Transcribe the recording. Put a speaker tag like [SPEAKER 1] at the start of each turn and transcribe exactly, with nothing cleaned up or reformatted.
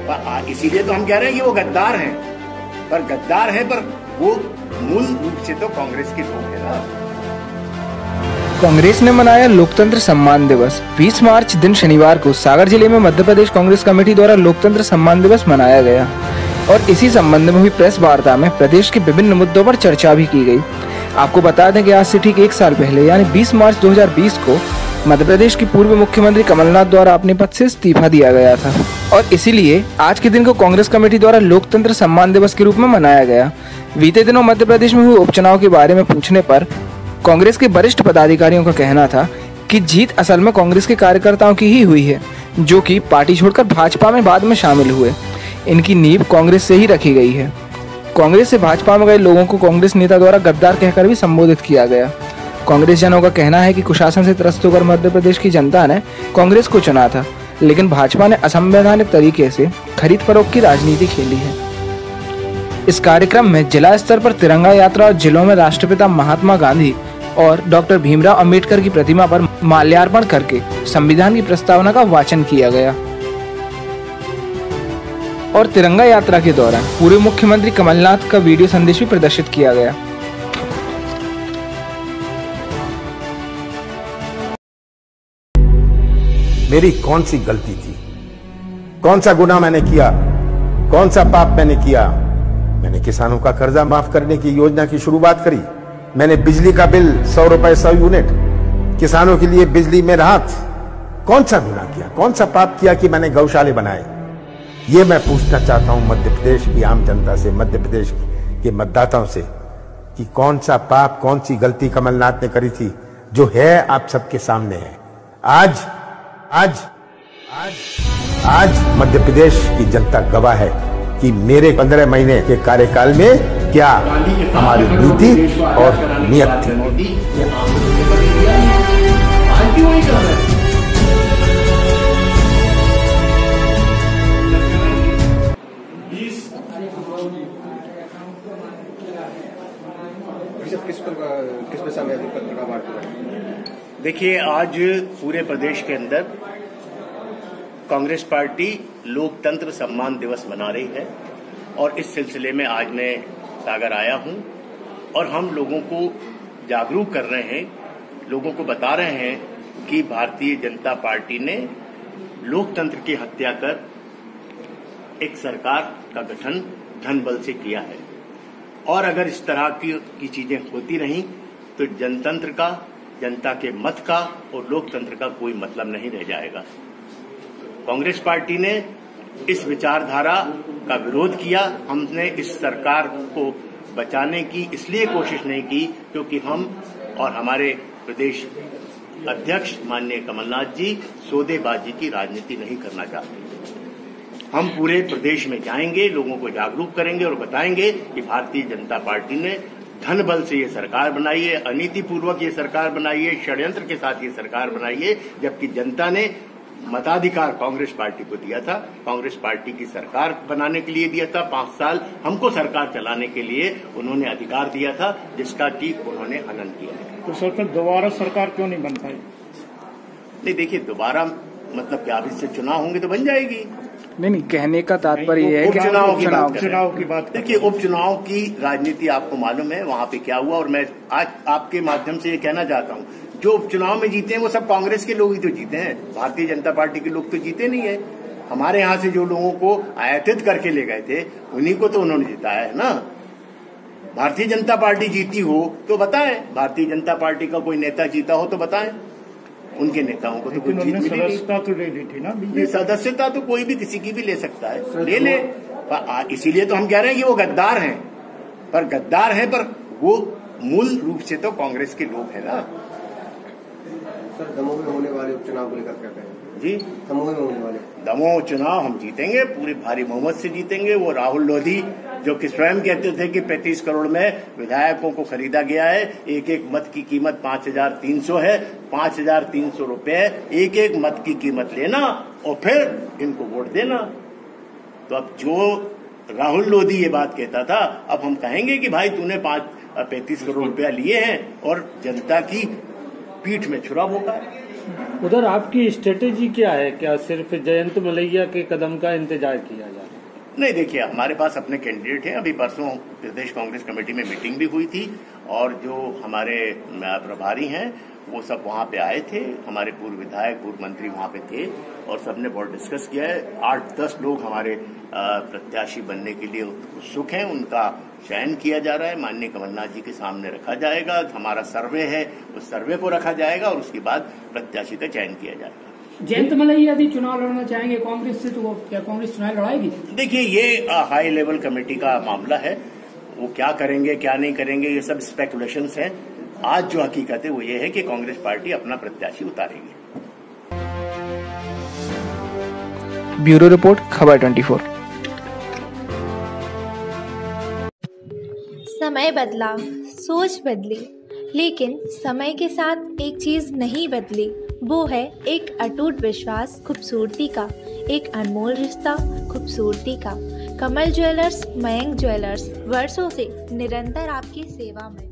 [SPEAKER 1] इसीलिए तो हम कह रहे हैं कि वो गद्दार हैं, पर गद्दार है पर वो मूल रूप से तो कांग्रेस के लोग हैं ना।
[SPEAKER 2] कांग्रेस ने मनाया लोकतंत्र सम्मान दिवस। बीस मार्च दिन शनिवार को सागर जिले में मध्य प्रदेश कांग्रेस कमेटी द्वारा लोकतंत्र सम्मान दिवस मनाया गया और इसी संबंध में हुई प्रेस वार्ता में प्रदेश के विभिन्न मुद्दों पर चर्चा भी की गई। आपको बता दें कि आज से ठीक एक साल पहले यानी बीस मार्च दो हज़ार बीस को मध्य प्रदेश के पूर्व मुख्यमंत्री कमलनाथ द्वारा अपने पद से इस्तीफा दिया गया था और इसीलिए आज के दिन को कांग्रेस कमेटी द्वारा लोकतंत्र सम्मान दिवस के रूप में मनाया गया। बीते दिनों मध्य प्रदेश में हुए उपचुनाव के बारे में पूछने पर कांग्रेस के वरिष्ठ पदाधिकारियों का कहना था कि जीत असल में कांग्रेस के कार्यकर्ताओं की ही हुई है, जो कि पार्टी छोड़कर भाजपा में बाद में शामिल हुए। इनकी नींव कांग्रेस से ही रखी गई है। कांग्रेस से भाजपा में गए लोगों को कांग्रेस नेता द्वारा गद्दार कहकर भी संबोधित किया गया। कांग्रेस जनों का कहना है कि कुशासन से त्रस्त होकर मध्य प्रदेश की जनता ने कांग्रेस को चुना था, लेकिन भाजपा ने असंवैधानिक तरीके से खरीद फरोख्त की राजनीति खेली है। इस कार्यक्रम में जिला स्तर पर तिरंगा यात्रा और जिलों में राष्ट्रपिता महात्मा गांधी और डॉक्टर भीमराव अंबेडकर की प्रतिमा पर माल्यार्पण करके संविधान की प्रस्तावना का वाचन किया गया और तिरंगा यात्रा के दौरान पूर्व मुख्यमंत्री कमलनाथ का वीडियो संदेश भी प्रदर्शित किया गया।
[SPEAKER 3] मेरी कौन सी गलती थी, कौन सा गुनाह मैंने किया, कौन सा पाप मैंने किया? मैंने किसानों का कर्जा माफ करने की योजना की शुरुआत करी। मैंने बिजली का बिल सौ रुपए सौ यूनिट, किसानों के लिए बिजली में राहत। कौन सा गुनाह किया, कौन सा पाप किया कि मैंने गौशाले बनाए? ये मैं पूछना चाहता हूं मध्य प्रदेश की आम जनता से, मध्य प्रदेश के मतदाताओं से, कि कौन सा पाप, कौन सी गलती कमलनाथ ने करी थी जो है आप सबके सामने है। आज आज आज आज मध्य प्रदेश की जनता गवाह है कि मेरे पंद्रह महीने के कार्यकाल में क्या हमारी नीति और नियत थी।
[SPEAKER 1] देखिए, आज पूरे प्रदेश के अंदर कांग्रेस पार्टी लोकतंत्र सम्मान दिवस मना रही है और इस सिलसिले में आज मैं सागर आया हूं और हम लोगों को जागरूक कर रहे हैं, लोगों को बता रहे हैं कि भारतीय जनता पार्टी ने लोकतंत्र की हत्या कर एक सरकार का गठन धन बल से किया है और अगर इस तरह की, की चीजें होती रहीं तो जनतंत्र का, जनता के मत का और लोकतंत्र का कोई मतलब नहीं रह जाएगा। कांग्रेस पार्टी ने इस विचारधारा का विरोध किया। हमने इस सरकार को बचाने की इसलिए कोशिश नहीं की क्योंकि हम और हमारे प्रदेश अध्यक्ष माननीय कमलनाथ जी सौदेबाजी की राजनीति नहीं करना चाहते। हम पूरे प्रदेश में जाएंगे, लोगों को जागरूक करेंगे और बताएंगे कि भारतीय जनता पार्टी ने धन बल से ये सरकार बनाई है, अनीतिपूर्वक ये सरकार बनाई है, षड्यंत्र के साथ ये सरकार बनाई है, जबकि जनता ने मताधिकार कांग्रेस पार्टी को दिया था। कांग्रेस पार्टी की सरकार बनाने के लिए दिया था, पांच साल हमको सरकार चलाने के लिए उन्होंने अधिकार दिया था, जिसका कि उन्होंने हनन किया है।
[SPEAKER 4] तो सर दोबारा सरकार क्यों नहीं बन पाई?
[SPEAKER 1] नहीं, देखिए, दोबारा मतलब क्या अब इससे चुनाव होंगे तो बन जाएगी।
[SPEAKER 2] नहीं नहीं, कहने का तात्पर्य ये है कि
[SPEAKER 1] उपचुनाव की बात
[SPEAKER 4] उपचुनाव की बात
[SPEAKER 1] देखिए, उपचुनाव की राजनीति आपको मालूम है वहां पे क्या हुआ और मैं आज आपके माध्यम से ये कहना चाहता हूं, जो उपचुनाव में जीते हैं वो सब कांग्रेस के लोग ही तो जीते हैं, भारतीय जनता पार्टी के लोग तो जीते नहीं है। हमारे यहाँ से जो लोगों को आयातित करके ले गए थे उन्हीं को तो उन्होंने जिताया है ना। भारतीय जनता पार्टी जीती हो तो बताएं, भारतीय जनता पार्टी का कोई नेता जीता हो तो बताएं, उनके नेताओं को तो कोई जीत मिली नहीं।
[SPEAKER 4] सदस्यता तो ले ली थी ना।
[SPEAKER 1] सदस्यता तो कोई भी किसी की भी ले सकता है, ले ले। इसीलिए तो हम कह रहे हैं कि वो गद्दार हैं, पर गद्दार हैं पर वो मूल रूप से तो कांग्रेस के लोग हैं ना।
[SPEAKER 5] सर, दमोह में होने वाले उपचुनाव को लेकर क्या कहें?
[SPEAKER 1] जी,
[SPEAKER 5] दमोह में होने वाले
[SPEAKER 1] दमोह चुनाव हम जीतेंगे, पूरे भारी बहुमत से जीतेंगे। वो राहुल लोधी जो कि स्वयं कहते थे कि पैंतीस करोड़ में विधायकों को खरीदा गया है, एक एक मत की कीमत पांच हजार तीन सौ है, पांच हजार तीन सौ रुपए एक एक मत की कीमत लेना और फिर इनको वोट देना। तो अब जो राहुल लोधी ये बात कहता था, अब हम कहेंगे कि भाई तूने पांच पैंतीस करोड़ रुपया लिए हैं और जनता की पीठ में छुरा होगा।
[SPEAKER 6] उधर आपकी स्ट्रेटेजी क्या है? क्या सिर्फ जयंत मलैया के कदम का इंतजार किया जा रहा है?
[SPEAKER 1] नहीं, देखिए, हमारे पास अपने कैंडिडेट हैं। अभी परसों प्रदेश कांग्रेस कमेटी में मीटिंग भी हुई थी और जो हमारे प्रभारी हैं वो सब वहां पे आए थे। हमारे पूर्व विधायक, पूर्व मंत्री वहां पे थे और सबने बहुत डिस्कस किया है। आठ दस लोग हमारे प्रत्याशी बनने के लिए उत्सुक हैं। उनका चयन किया जा रहा है, माननीय कमलनाथ जी के सामने रखा जाएगा। हमारा सर्वे है, उस सर्वे को रखा जाएगा और उसके बाद प्रत्याशी का चयन किया जाएगा।
[SPEAKER 7] जयंत मलैया यदि चुनाव लड़ना चाहेंगे कांग्रेस से, तो वो क्या कांग्रेस चुनाव लड़ाएगी?
[SPEAKER 1] देखिए, ये हाई लेवल कमेटी का मामला है। वो क्या करेंगे, क्या नहीं करेंगे, ये सब स्पेकुलेशंस हैं। आज जो हकीकत है वो ये है कि कांग्रेस पार्टी अपना प्रत्याशी उतारेगी।
[SPEAKER 2] ब्यूरो रिपोर्ट, खबर चौबीस।
[SPEAKER 8] समय बदला, सोच बदली, लेकिन समय के साथ एक चीज नहीं बदली। वो है एक अटूट विश्वास खूबसूरती का, एक अनमोल रिश्ता खूबसूरती का। कमल ज्वेलर्स, मयंक ज्वेलर्स, वर्षों से निरंतर आपकी सेवा में।